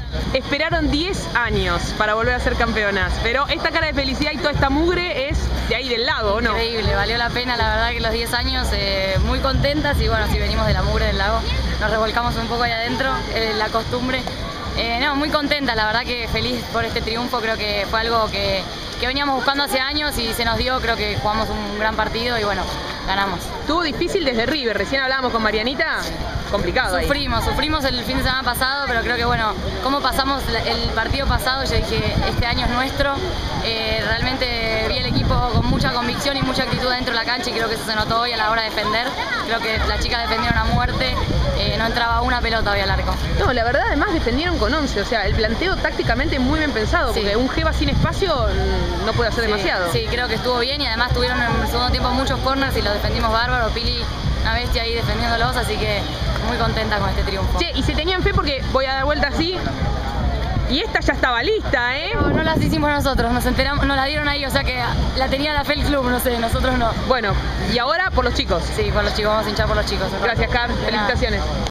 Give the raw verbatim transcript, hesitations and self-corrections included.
Esperaron diez años para volver a ser campeonas, pero esta cara de felicidad y toda esta mugre es de ahí del lago, ¿o no? Increíble, valió la pena, la verdad que los diez años eh, muy contentas y bueno, si venimos de la mugre del lago, nos revolcamos un poco ahí adentro, eh, la costumbre. Eh, no, muy contenta, la verdad que feliz por este triunfo, creo que fue algo que, que veníamos buscando hace años y se nos dio, creo que jugamos un gran partido y bueno, ganamos. Estuvo difícil desde River, recién hablábamos con Marianita, complicado ahí. Sufrimos, sufrimos el fin de semana pasado, pero creo que bueno, cómo pasamos el partido pasado, yo dije, este año es nuestro, eh, realmente vi el equipo con mucha convicción y mucha actitud dentro de la cancha y creo que eso se notó hoy a la hora de defender, creo que las chicas defendieron a muerte, eh, no entraba una pelota hoy al arco. No, la verdad además defendieron con once, o sea, el planteo tácticamente muy bien pensado, Sí. porque un Geva sin espacio no puede hacer Sí, demasiado. Sí, creo que estuvo bien y además tuvieron en el segundo tiempo muchos corners y los defendimos bárbaro, Pili una bestia ahí defendiéndolos, así que muy contenta con este triunfo. Che, y se tenían fe porque voy a dar vuelta así, y esta ya estaba lista, ¿eh? No, no las hicimos nosotros, nos enteramos, nos la dieron ahí, o sea que la tenía la fe el club, no sé, nosotros no. Bueno, y ahora por los chicos. Sí, por los chicos, vamos a hinchar por los chicos. Gracias, Car, De nada. felicitaciones.